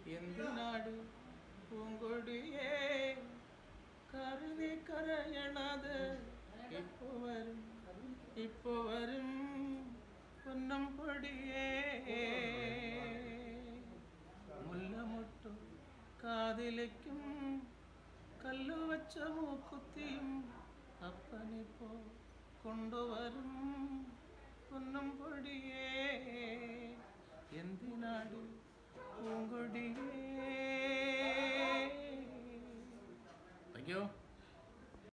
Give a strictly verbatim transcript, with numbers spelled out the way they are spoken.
എന്തിനാട് പൂങ്കൊടിയേ കരുതി കരയണത്? ഇപ്പൊ വരും ഇപ്പൊ വരും പൊന്നം പൊടിയേ. മുല്ലമൊട്ടു കാതിലേക്കും കല്ലുവച്ച മൂക്കുത്തിയും അപ്പനിപ്പോ കൊണ്ടുവരും പൊന്നം പൊടിയേ.